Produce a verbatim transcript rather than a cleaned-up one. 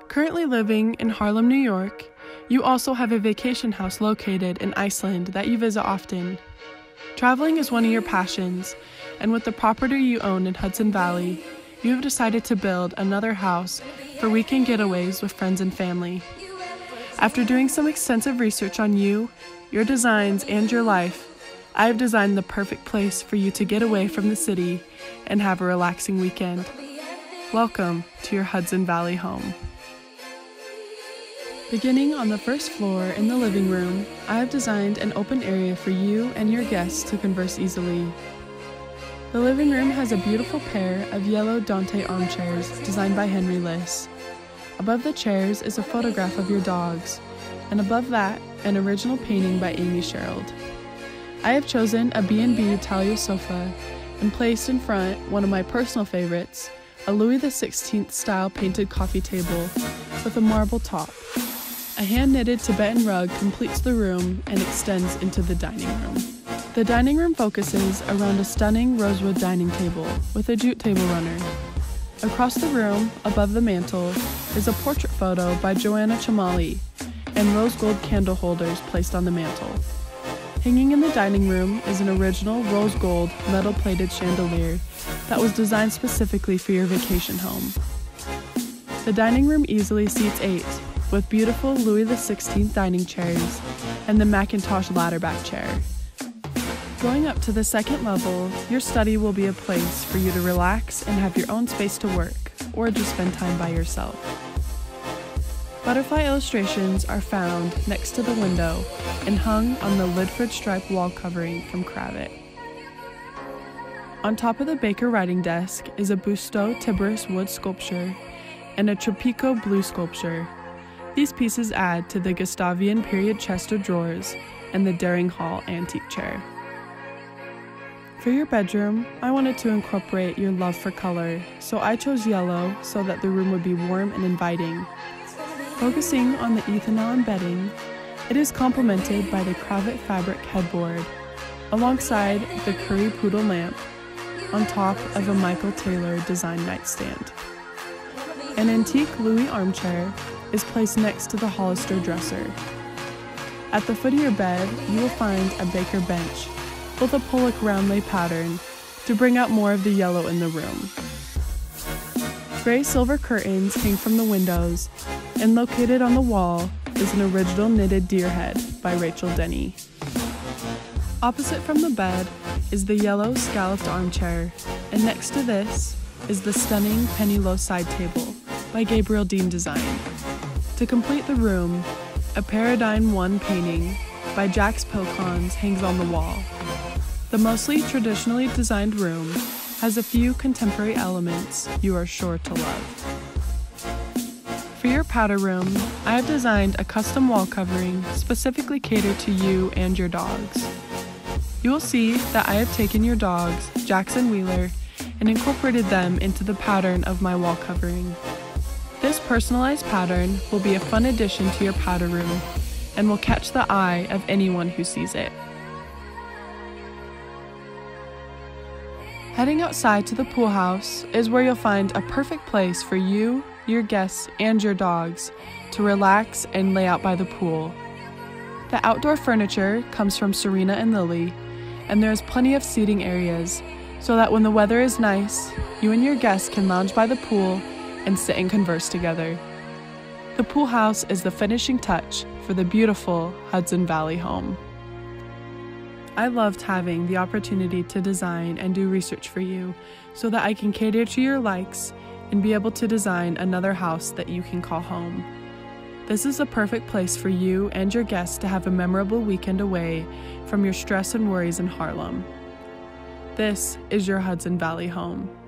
Currently living in Harlem, New York, you also have a vacation house located in Iceland that you visit often. Traveling is one of your passions, and with the property you own in Hudson Valley, you have decided to build another house for weekend getaways with friends and family. After doing some extensive research on you, your designs, and your life, I have designed the perfect place for you to get away from the city and have a relaxing weekend. Welcome to your Hudson Valley home. Beginning on the first floor in the living room, I have designed an open area for you and your guests to converse easily. The living room has a beautiful pair of yellow Dante armchairs designed by Henry Liss. Above the chairs is a photograph of your dogs, and above that, an original painting by Amy Sherald. I have chosen a B and B Talia sofa and placed in front one of my personal favorites, a Louis the sixteenth style painted coffee table with a marble top. A hand-knitted Tibetan rug completes the room and extends into the dining room. The dining room focuses around a stunning rosewood dining table with a jute table runner. Across the room, above the mantel, is a portrait photo by Joanna Chamali and rose gold candle holders placed on the mantel. Hanging in the dining room is an original rose gold metal-plated chandelier that was designed specifically for your vacation home. The dining room easily seats eight, with beautiful Louis the sixteenth dining chairs and the Macintosh ladderback chair. Going up to the second level, your study will be a place for you to relax and have your own space to work, or just spend time by yourself. Butterfly illustrations are found next to the window and hung on the Lidford stripe wall covering from Cravat. On top of the Baker writing desk is a Busto Tiburis wood sculpture and a Tropico blue sculpture. These pieces add to the Gustavian period chest of drawers and the Daring Hall antique chair. For your bedroom, I wanted to incorporate your love for color, so I chose yellow so that the room would be warm and inviting. Focusing on the Ethanol embedding, it is complemented by the Cravat fabric headboard, alongside the Curry Poodle lamp, on top of a Michael Taylor designed nightstand. An antique Louis armchair is placed next to the Hollister dresser. At the foot of your bed, you will find a Baker bench with a Pollock roundlay pattern to bring out more of the yellow in the room. Gray silver curtains hang from the windows, and located on the wall is an original knitted deer head by Rachel Denny. Opposite from the bed is the yellow scalloped armchair, and next to this is the stunning Penny Low side table by Gabriel Dean Design. To complete the room, a Paradigm one painting by Jacques Pilcons hangs on the wall. The mostly traditionally designed room has a few contemporary elements you are sure to love. For your powder room, I have designed a custom wall covering specifically catered to you and your dogs. You will see that I have taken your dogs, Jackson Wheeler, and incorporated them into the pattern of my wall covering. This personalized pattern will be a fun addition to your powder room and will catch the eye of anyone who sees it. Heading outside to the pool house is where you'll find a perfect place for you, your guests, and your dogs to relax and lay out by the pool. The outdoor furniture comes from Serena and Lily, and there's plenty of seating areas so that when the weather is nice, you and your guests can lounge by the pool and sit and converse together. The pool house is the finishing touch for the beautiful Hudson Valley home. I loved having the opportunity to design and do research for you so that I can cater to your likes and be able to design another house that you can call home. This is a perfect place for you and your guests to have a memorable weekend away from your stress and worries in Harlem. This is your Hudson Valley home.